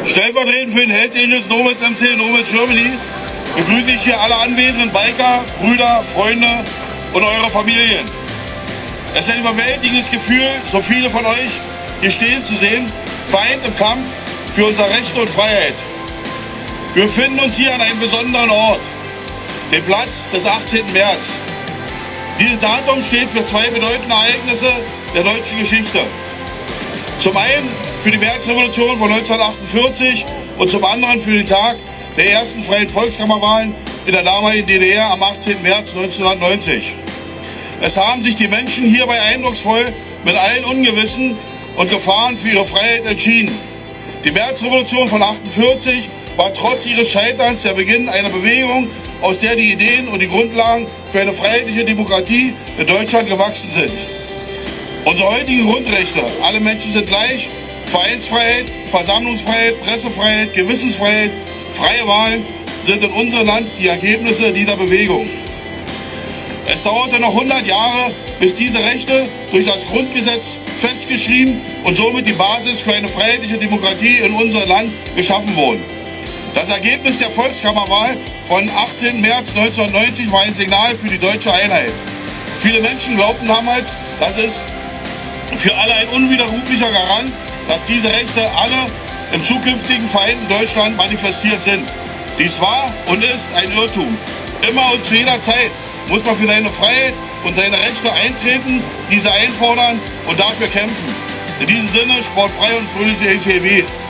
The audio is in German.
Stellvertretend für den Hells Angels Nomads MC Nomads Germany begrüße ich hier alle anwesenden Biker, Brüder, Freunde und eure Familien. Es ist ein überwältigendes Gefühl, so viele von euch hier stehen zu sehen, vereint im Kampf für unsere Rechte und Freiheit. Wir befinden uns hier an einem besonderen Ort, dem Platz des 18. März. Dieses Datum steht für zwei bedeutende Ereignisse der deutschen Geschichte. Zum einen für die Märzrevolution von 1948 und zum anderen für den Tag der ersten freien Volkskammerwahlen in der damaligen DDR am 18. März 1990. Es haben sich die Menschen hierbei eindrucksvoll mit allen Ungewissen und Gefahren für ihre Freiheit entschieden. Die Märzrevolution von 1948 war trotz ihres Scheiterns der Beginn einer Bewegung, aus der die Ideen und die Grundlagen für eine freiheitliche Demokratie in Deutschland gewachsen sind. Unsere heutigen Grundrechte, alle Menschen sind gleich, Vereinsfreiheit, Versammlungsfreiheit, Pressefreiheit, Gewissensfreiheit, freie Wahlen sind in unserem Land die Ergebnisse dieser Bewegung. Es dauerte noch 100 Jahre, bis diese Rechte durch das Grundgesetz festgeschrieben und somit die Basis für eine freiheitliche Demokratie in unserem Land geschaffen wurden. Das Ergebnis der Volkskammerwahl von 18. März 1990 war ein Signal für die deutsche Einheit. Viele Menschen glaubten damals, dass es für alle ein unwiderruflicher Garant, dass diese Rechte alle im zukünftigen vereinten Deutschland manifestiert sind. Dies war und ist ein Irrtum. Immer und zu jeder Zeit muss man für seine Freiheit und seine Rechte eintreten, diese einfordern und dafür kämpfen. In diesem Sinne, sportfrei und fröhliche ECW.